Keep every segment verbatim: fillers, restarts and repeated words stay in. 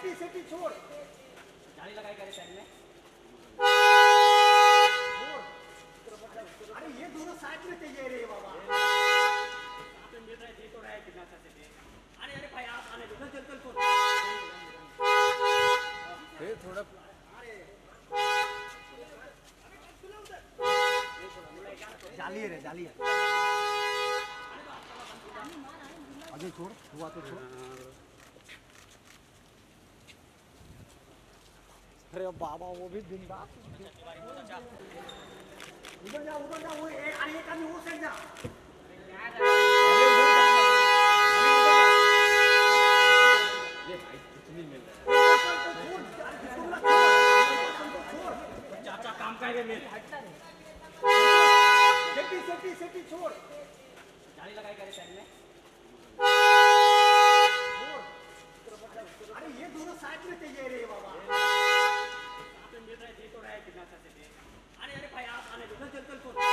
Safety safety छोड़ जाली लगाई करे साइड में। अरे ये दोनों साइड में चाहिए रे बाबा। आपने मिल रहा है दे तो रहा है कितना अच्छा से दे। अरे अरे भाई आप आने दो चल चल चल। ये थोड़ा जाली है रे जाली है। आगे छोड़ हुआ तो छोड़। अरे बाबा वो भी बिंदास। उधर जा उधर जा वो अरे एक आदमी वो साइड जा। ये भाई कुछ नहीं मिल रहा चाचा काम का है मेरे। सेफ्टी सेफ्टी सेफ्टी छोड़ जाली लगाई करे साइड में। अरे ये दोनों साइड में चाहिए रे बाबा। आपने मिल रहा है दे तो रहा है कितना अच्छा से दे। अरे अरे भाई आप आने दो चल चल चल।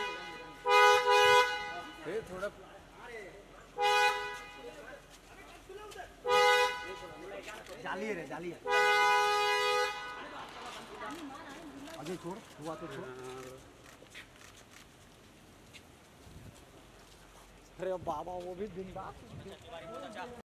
ये थोड़ा जाली है रे जाली है। आगे छोड़ हुआ तो छोड़। अरे बाबा वो भी बिंदास।